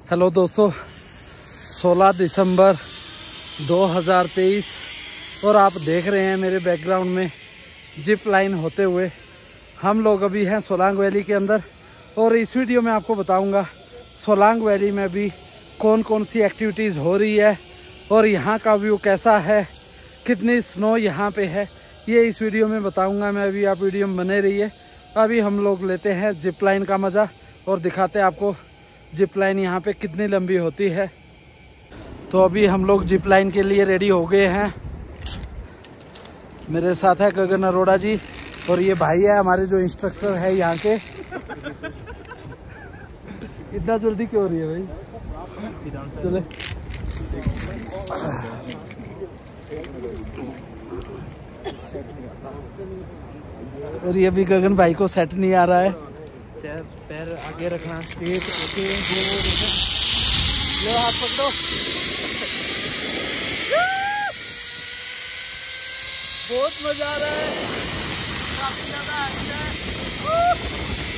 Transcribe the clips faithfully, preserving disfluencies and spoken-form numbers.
Hello दोस्तों, सोलह दिसंबर दो हज़ार तेईस और आप देख रहे हैं मेरे बैकग्राउंड में जिप लाइन होते हुए। हम लोग अभी हैं सोलांग वैली के अंदर और इस वीडियो में आपको बताऊंगा सोलांग वैली में भी कौन कौन सी एक्टिविटीज़ हो रही है और यहाँ का व्यू कैसा है, कितनी स्नो यहाँ पे है, ये इस वीडियो में बताऊंगा मैं। अभी आप वीडियो में बने रहिए। अभी हम लोग लेते हैं जिप लाइन का मज़ा और दिखाते हैं आपको जिप लाइन यहाँ पे कितनी लंबी होती है। तो अभी हम लोग जिप लाइन के लिए रेडी हो गए हैं। मेरे साथ है गगन अरोड़ा जी और ये भाई है हमारे जो इंस्ट्रक्टर है यहाँ के। इतना जल्दी क्यों हो रही है भाई? चले और ये भी गगन भाई को सेट नहीं आ रहा है। पैर आगे रखना, स्ट्रेट ओके, लो हाथ पकड़ो। बहुत मजा आ रहा है, काफी ज्यादा अच्छा है।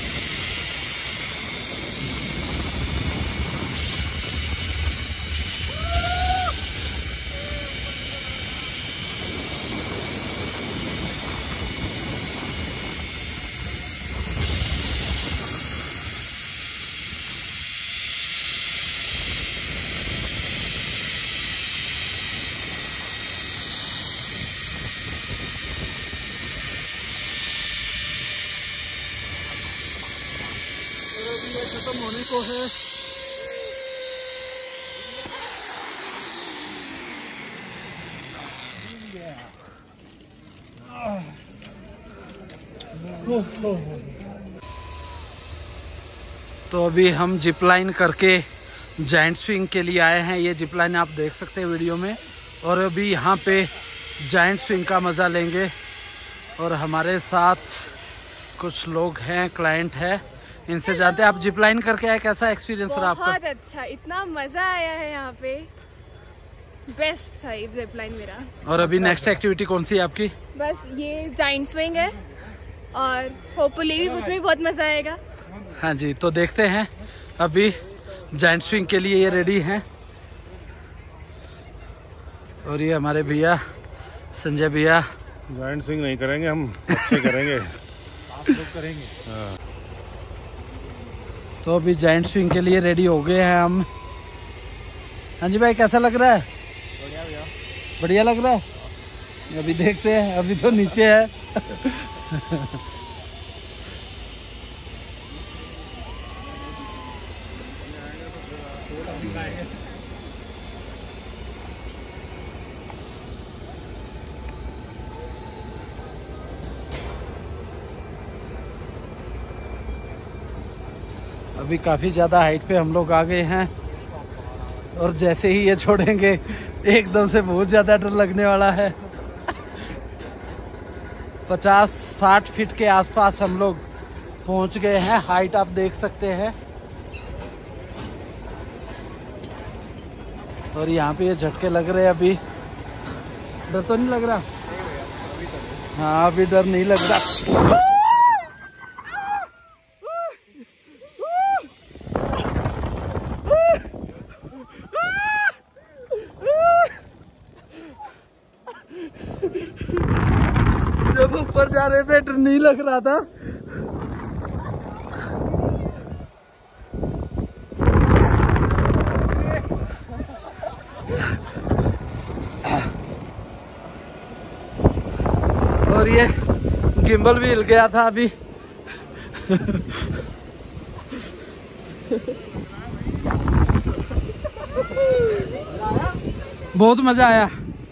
खत्म होने को है। तो अभी हम जिप लाइन करके जायंट स्विंग के लिए आए हैं। ये जिप लाइन आप देख सकते हैं वीडियो में। और अभी यहाँ पे जायंट स्विंग का मज़ा लेंगे और हमारे साथ कुछ लोग हैं, क्लाइंट है, इनसे जानते हैं। आप जिप लाइन करके आए, कैसा एक्सपीरियंस रहा आपका? बहुत अच्छा, इतना मजा आया है यहाँ पे, बेस्ट था ये जिप लाइन मेरा। और अभी नेक्स्ट एक्टिविटी कौन सी है आपकी? बस ये जायंट स्विंग है और होपफुली भी उसमें बहुत मजा आएगा। हाँ जी, तो देखते हैं। अभी जायंट स्विंग के लिए ये रेडी हैं और ये हमारे भैया संजय भैया। जायंट स्विंग नहीं करेंगे हम, अच्छे करेंगे। आप लोग करेंगे। हाँ। तो अभी जायंट स्विंग के लिए रेडी हो गए हैं हम। हाँ जी भाई, कैसा लग रहा है? बढ़िया भैया, बढ़िया लग रहा है। अभी देखते हैं, अभी तो नीचे है। अभी काफ़ी ज़्यादा हाइट पे हम लोग आ गए हैं और जैसे ही ये छोड़ेंगे एकदम से बहुत ज़्यादा डर लगने वाला है। पचास साठ फीट के आसपास हम लोग पहुंच गए हैं। हाइट आप देख सकते हैं। और यहाँ पे ये झटके लग रहे हैं। अभी डर तो नहीं लग रहा? हाँ, अभी डर नहीं लग रहा। जब ऊपर जा रहे थे डर नहीं लग रहा था। और ये गिम्बल भी हिल गया था अभी। बहुत मजा आया।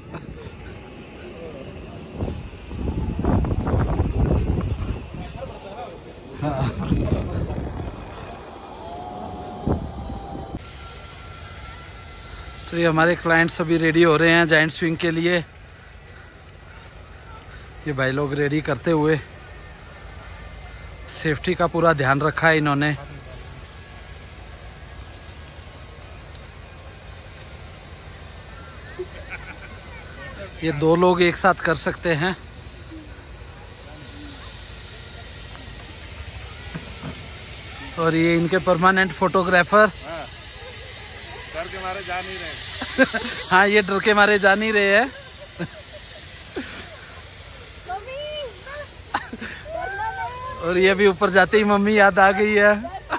तो ये हमारे क्लाइंट्स अभी रेडी हो रहे हैं जायंट स्विंग के लिए। ये भाई लोग रेडी करते हुए, सेफ्टी का पूरा ध्यान रखा है इन्होंने। ये दो लोग एक साथ कर सकते हैं। और ये इनके परमानेंट फोटोग्राफर डर के मारे जा नहीं रहे। हाँ ये डर के मारे जा नहीं रहे हैं। और ये भी ऊपर जाते ही मम्मी याद आ गई है।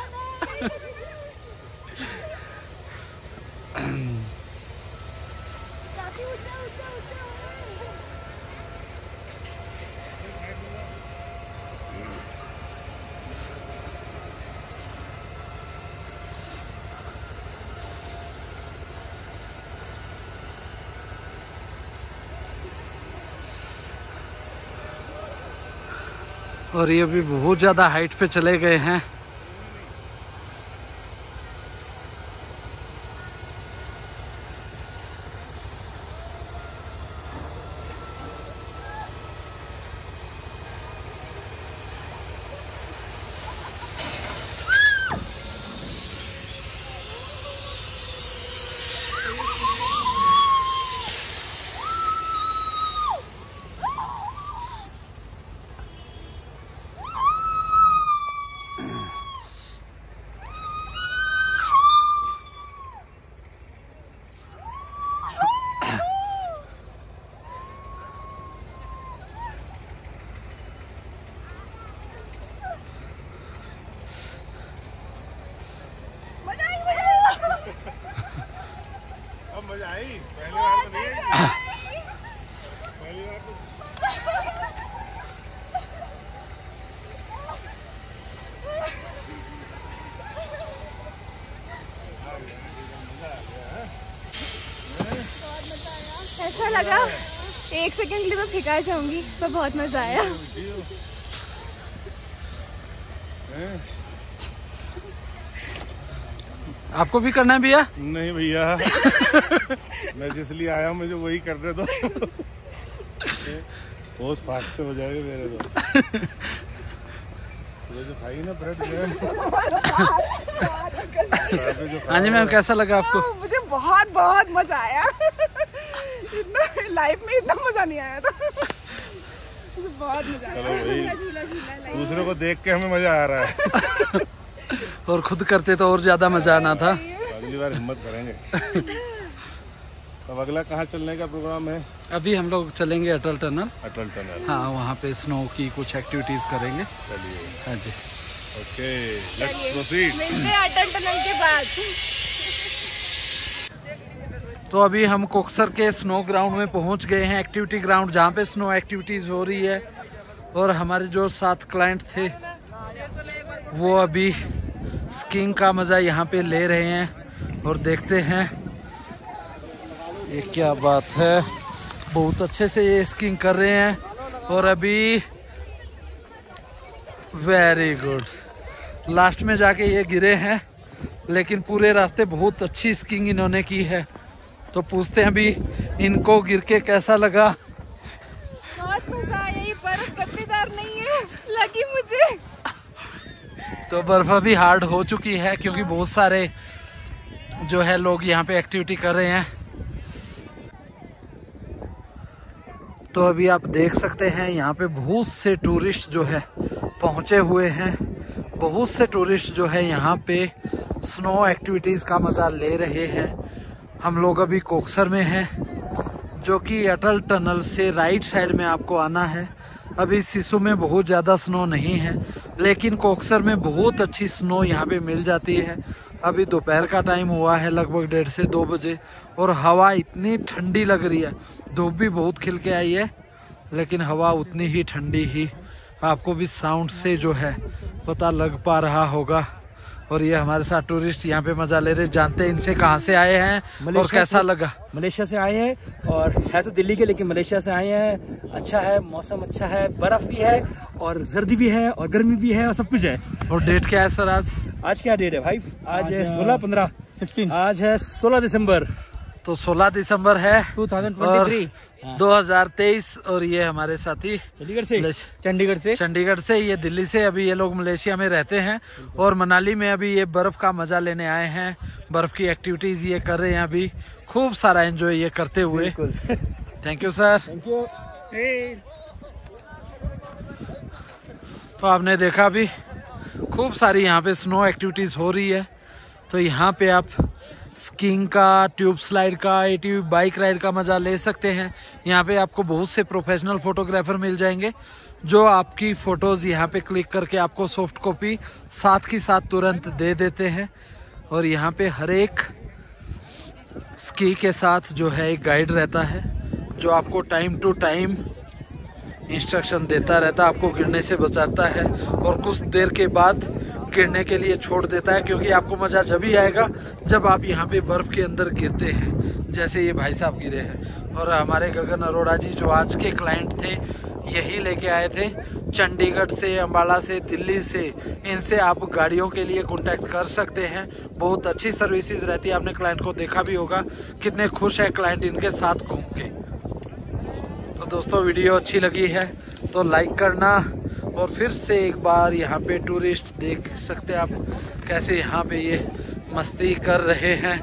और ये भी बहुत ज़्यादा हाइट पे चले गए हैं। मजा आई, पहली बार तो नहीं आई। पहली बार तो ऐसा लगा एक सेकंड के लिए मैं फिका जाऊंगी, पर बहुत मजा आया। आपको भी करना है भैया? नहीं भैया, मैं जिस लिए आया हूँ मुझे वही करने दो। होश फास्ट हो जाएगा मेरे तो। ये जो खाई ना ब्रेड हाँ जी मैम, कैसा लगा आपको? मुझे बहुत बहुत मजा आया। इतना लाइफ में इतना मजा नहीं आया था। मुझे बहुत मजा आया। चलो भाई, दूसरे को देख के हमें मजा आ रहा है। और खुद करते तो और ज्यादा मजा आना था। अगली बार हिम्मत करेंगे। अब अगला कहाँ चलने का प्रोग्राम है? अभी हम लोग चलेंगे अटल टनल। अटल टनल, हाँ वहाँ पे स्नो की कुछ एक्टिविटीज करेंगे। चलिए। हाँ जी, ओके, लेट्स प्रोसीड। मिलते हैं अटल टनल के बाद। तो अभी हम कोक्सर के स्नो ग्राउंड में पहुँच गए हैं, एक्टिविटी ग्राउंड जहाँ पे स्नो एक्टिविटीज हो रही है। और हमारे जो सात क्लाइंट थे वो अभी स्कीइंग का मजा यहाँ पे ले रहे हैं। और देखते हैं ये क्या बात है, बहुत अच्छे से ये स्कीइंग कर रहे हैं। और अभी वेरी गुड, लास्ट में जाके ये गिरे हैं, लेकिन पूरे रास्ते बहुत अच्छी स्कीइंग इन्होंने की है। तो पूछते हैं अभी इनको गिर के कैसा लगा। बहुत मजा आया, ये बर्फ गद्देदार नहीं है लगी मुझे। तो बर्फ भी हार्ड हो चुकी है क्योंकि बहुत सारे जो है लोग यहाँ पे एक्टिविटी कर रहे हैं। तो अभी आप देख सकते हैं यहाँ पे बहुत से टूरिस्ट जो है पहुँचे हुए हैं। बहुत से टूरिस्ट जो है यहाँ पे स्नो एक्टिविटीज का मजा ले रहे हैं। हम लोग अभी कोक्सर में हैं, जो कि अटल टनल से राइट साइड में आपको आना है। अभी सिसु में बहुत ज़्यादा स्नो नहीं है, लेकिन कोक्सर में बहुत अच्छी स्नो यहाँ पे मिल जाती है। अभी दोपहर का टाइम हुआ है, लगभग डेढ़ से दो बजे, और हवा इतनी ठंडी लग रही है। धूप भी बहुत खिल के आई है, लेकिन हवा उतनी ही ठंडी ही आपको भी साउंड से जो है पता लग पा रहा होगा। और ये हमारे साथ टूरिस्ट यहाँ पे मजा ले रहे, जानते हैं इनसे कहाँ से आए हैं और कैसा लगा। मलेशिया से आए हैं, और है तो दिल्ली के लेकिन मलेशिया से आए हैं। अच्छा है, मौसम अच्छा है, बर्फ भी है और सर्दी भी है और गर्मी भी है और सब कुछ है। और डेट क्या है सर आज? आज क्या डेट है भाई? आज है सोलह पंद्रह सिक्सटीन आज है सोलह दिसंबर। तो सोलह दिसंबर है दो हज़ार तेईस दो हज़ार तेईस। और ये हमारे साथी चंडीगढ़ से चंडीगढ़ से चंडीगढ़ से ये दिल्ली से। अभी ये लोग मलेशिया में रहते हैं और मनाली में अभी ये बर्फ का मजा लेने आए हैं। बर्फ की एक्टिविटीज ये कर रहे हैं, अभी खूब सारा एंजॉय ये करते हुए। Thank you sir. Thank you. तो आपने देखा अभी खूब सारी यहाँ पे स्नो एक्टिविटीज हो रही है। तो यहाँ पे आप स्कीइंग का, ट्यूब स्लाइड का, एटीवी बाइक राइड का मज़ा ले सकते हैं। यहाँ पे आपको बहुत से प्रोफेशनल फोटोग्राफर मिल जाएंगे जो आपकी फ़ोटोज़ यहाँ पे क्लिक करके आपको सॉफ्ट कॉपी साथ ही साथ तुरंत दे देते हैं। और यहाँ पे हर एक स्की के साथ जो है एक गाइड रहता है जो आपको टाइम टू टाइम इंस्ट्रक्शन देता रहता है, आपको गिरने से बचाता है और कुछ देर के बाद गिरने के लिए छोड़ देता है, क्योंकि आपको मज़ा जब ही आएगा जब आप यहाँ पे बर्फ़ के अंदर गिरते हैं, जैसे ये भाई साहब गिरे हैं। और हमारे गगन अरोड़ा जी जो आज के क्लाइंट थे, यही लेके आए थे चंडीगढ़ से, अम्बाला से, दिल्ली से। इनसे आप गाड़ियों के लिए कांटेक्ट कर सकते हैं, बहुत अच्छी सर्विसेज रहती है। आपने क्लाइंट को देखा भी होगा कितने खुश है क्लाइंट इनके साथ घूम के। तो दोस्तों वीडियो अच्छी लगी है तो लाइक करना, और फिर से एक बार यहाँ पे टूरिस्ट देख सकते हैं आप कैसे यहाँ पे ये मस्ती कर रहे हैं।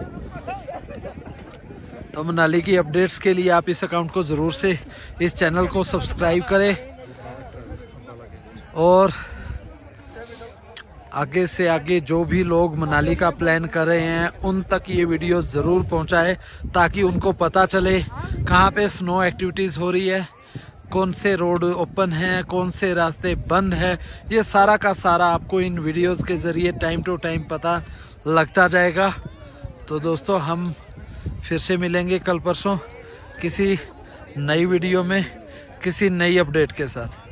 तो मनाली की अपडेट्स के लिए आप इस अकाउंट को ज़रूर से, इस चैनल को सब्सक्राइब करें और आगे से आगे जो भी लोग मनाली का प्लान कर रहे हैं उन तक ये वीडियो ज़रूर पहुंचाए, ताकि उनको पता चले कहाँ पे स्नो एक्टिविटीज़ हो रही है, कौन से रोड ओपन हैं, कौन से रास्ते बंद हैं। ये सारा का सारा आपको इन वीडियोस के ज़रिए टाइम टू टाइम पता लगता जाएगा। तो दोस्तों हम फिर से मिलेंगे कल परसों किसी नई वीडियो में, किसी नई अपडेट के साथ।